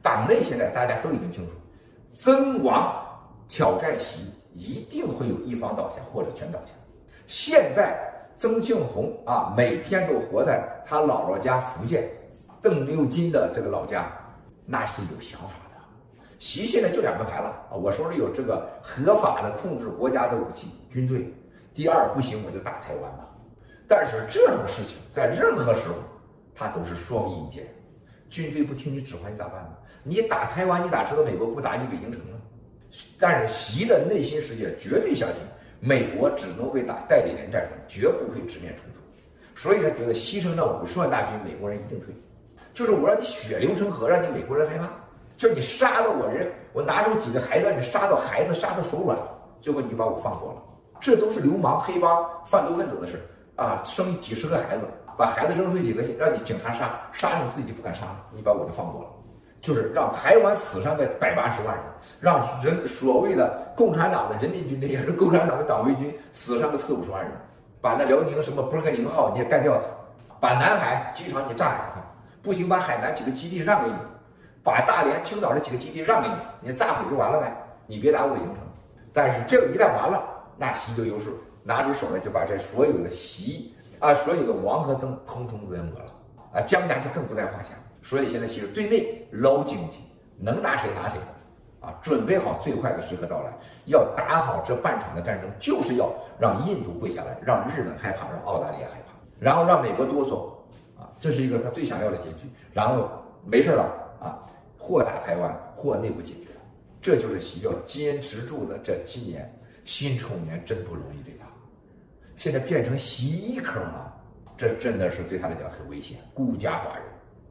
党内现在大家都已经清楚，曾王挑战习，一定会有一方倒下或者全倒下。现在曾庆红啊，每天都活在他姥姥家福建邓六金的这个老家，那是有想法的。习现在就两个牌了啊，我手里有这个合法的控制国家的武器军队，第二不行我就打台湾吧。但是这种事情在任何时候，它都是双刃剑。军队不听你指挥，你咋办呢？你打台湾，你咋知道美国不打你北京城呢？但是习的内心世界绝对相信，美国只能会打代理人战争，绝不会直面冲突。所以他觉得牺牲这50万大军，美国人一定退。就是我让你血流成河，让你美国人害怕。就是你杀了我人，我拿走几个孩子，让你杀到孩子，杀到手软，最后你就把我放过了。这都是流氓、黑帮、贩毒分子的事啊！生几十个孩子，把孩子扔出去几个，让你警察杀，杀你自己就不敢杀了，你把我就放过了。就是让台湾死上个180万人，让人所谓的共产党的人民军队也是共产党的党卫军死上个40-50万人，把那辽宁什么波克宁号你也干掉它，把南海机场你炸垮它，不行把海南几个基地让给你，把大连、青岛这几个基地让给你，你炸毁就完了呗，你别打我北京城。但是这个一旦完了，那习就有数，拿出手来就把这所有的习啊，所有的王和曾通通给抹了啊，江家就更不在话下。所以现在其实对内捞经济，能拿谁拿谁的啊，准备好最坏的时刻到来，要打好这半场的战争，就是要让印度跪下来，让日本害怕，让澳大利亚害怕，然后让美国哆嗦啊，这是一个他最想要的结局。然后没事了啊，或打台湾，或内部解决，这就是习要坚持住的。这今年辛丑年真不容易对他，现在变成习一坑了，这真的是对他来讲很危险，孤家寡人。